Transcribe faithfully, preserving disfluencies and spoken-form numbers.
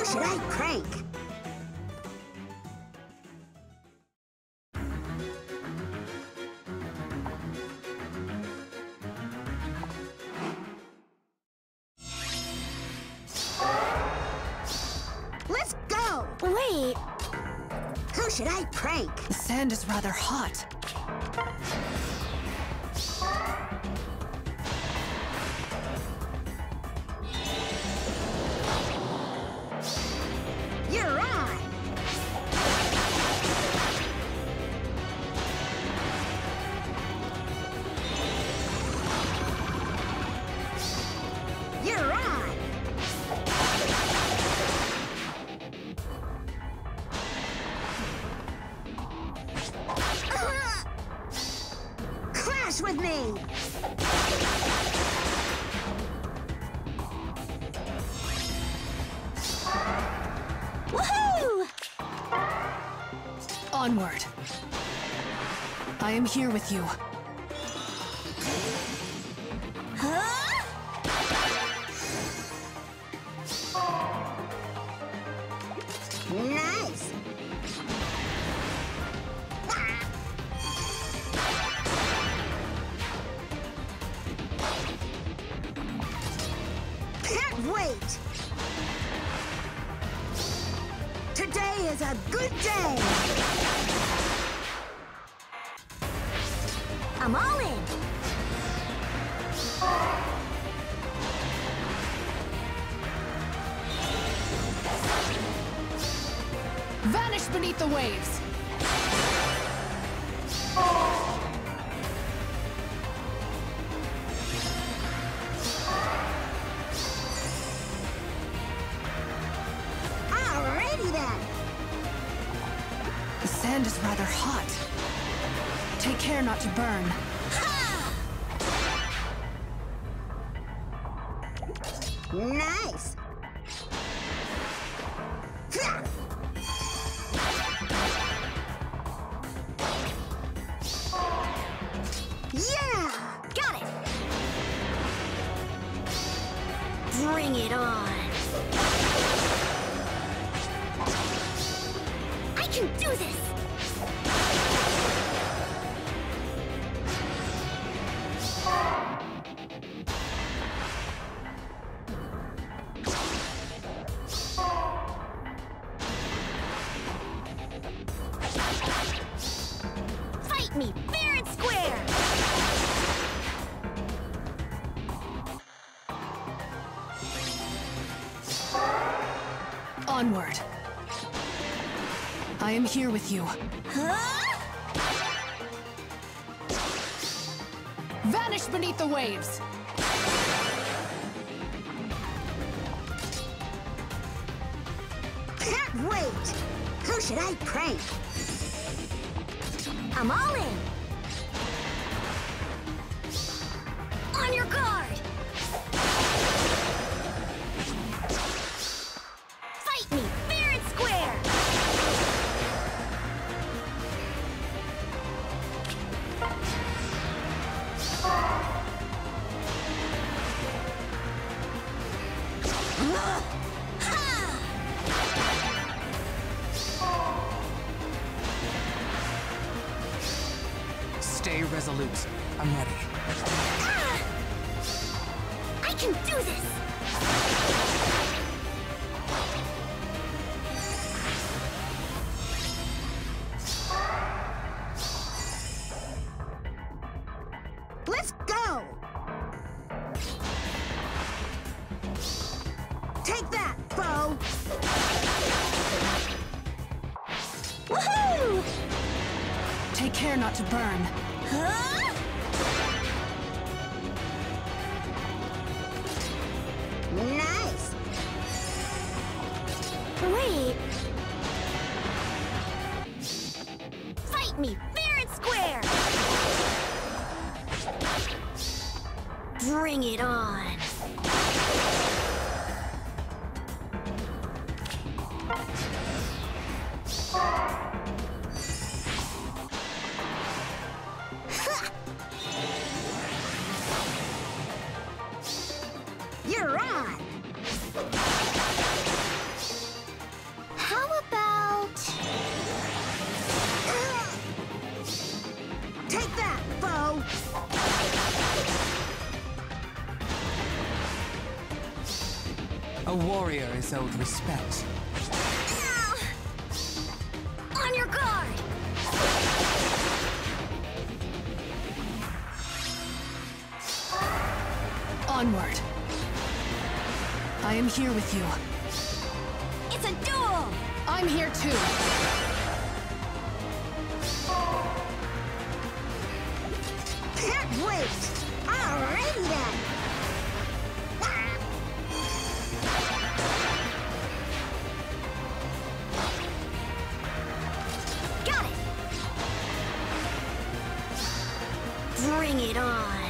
should I prank? Let's go! Wait! Who should I prank? The sand is rather hot. You're on! You're on! Clash with me! Woohoo! Onward. I am here with you. Huh? Nice! Can't wait! Today is a good day! I'm all in! Vanish beneath the waves! Alrighty then! The sand is rather hot. Take care not to burn. Nice! Yeah! Got it! Bring it on! I can do this! Fight me fair and square! Onward. I am here with you. Huh? Vanish beneath the waves! Can't wait! Who should I prank? I'm all in! On your guard! Fight me fair and square! Stay resolute. I'm ready. Ah! I can do this! Let's go! Take that, foe! Woohoo! Take care not to burn. Huh? Nice! Wait! Fight me fair and square! Bring it on! You're on! warrior is owed respect. Ah! On your guard! Onward. I am here with you. It's a duel! I'm here too. Can't wait! Alrighty then! Got it! Bring it on!